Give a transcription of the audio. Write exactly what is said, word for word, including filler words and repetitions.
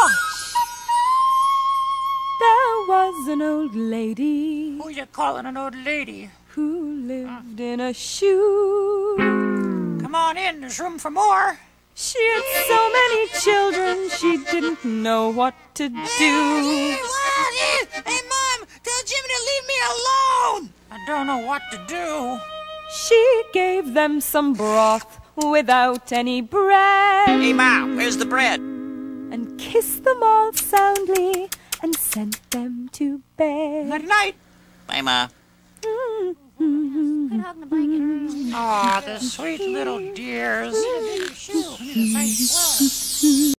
There was an old lady. Who you calling an old lady? Who lived in a shoe. Come on in, there's room for more. She had so many children, she didn't know what to do. Hey, Mom, tell Jimmy to leave me alone. I don't know what to do. She gave them some broth without any bread. Hey, Mom, where's the bread? And kissed them all soundly and sent them to bed. Good night. Bye, Ma. Aw, the sweet little dears.